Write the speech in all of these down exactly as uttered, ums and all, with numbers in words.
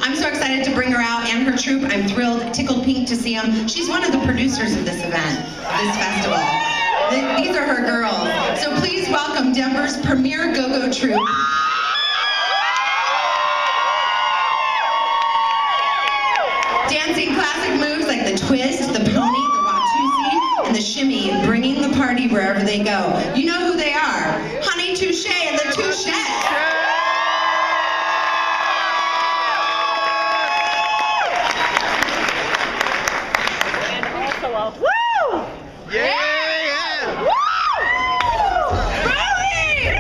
I'm so excited to bring her out and her troupe. I'm thrilled, tickled pink to see them. She's one of the producers of this event, this festival. These are her girls. So please welcome Denver's premier go-go troupe. Dancing classic moves like the twist, the pony, the watusi, and the shimmy, bringing the party wherever they go. You know who they are. Honey Touche and the Touchettes. Woo! Yeah! Yeah! Woo! Really?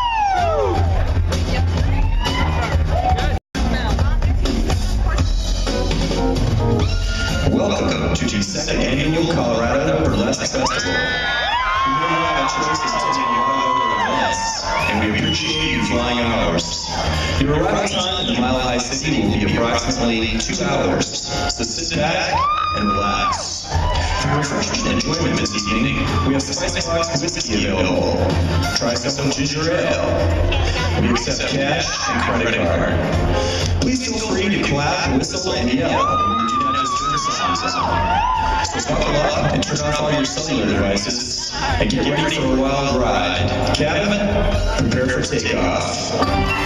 Welcome to the second annual Colorado Burlesque Festival. We know you have choices to take your other events, and we appreciate you flying ours. Your arrival time in the Mile High City will be approximately two hours, so sit back and relax. For your refreshment and enjoyment this evening, we have Spice Box whiskey available. Try some ginger ale. We accept cash and credit card. Please feel free to clap, whistle, and yell when you do not just turn songs on. So buckle up and turn off all your cellular devices and get ready for a wild ride. Cabin, prepare for takeoff.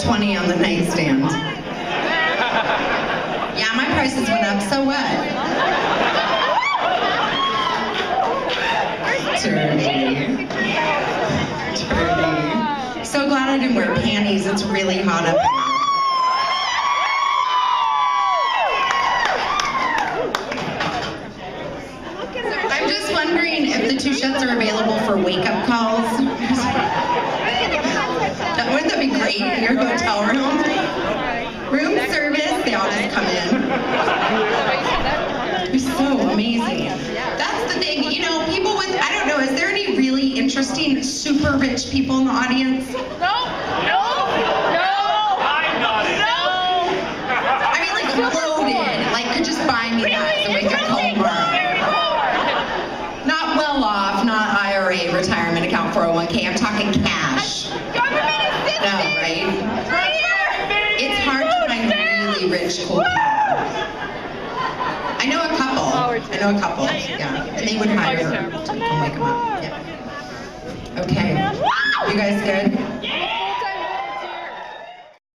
twenty on the nightstand. Yeah, my prices went up, so what? Dirty. Dirty. So glad I didn't wear panties. It's really hot up here. I'm just wondering if the Touchettes are available for wake-up calls. That, wouldn't that be great in your hotel room? Room service, they all just come in. It's so amazing. That's the thing, you know, people with, I don't know, is there any really interesting, super rich people in the audience? No, no, no. I'm not it. No. I mean, like loaded, like could just buy me that so we could call tomorrow. Not well off, not I R A, retirement account, four oh one K, I'm talking cash. Government assistance. No, right? Right here. It's hard to find really rich, cool people. I know a couple. I know a couple, yeah. And they would hire her to come wake them up. Yeah. Okay. You guys good?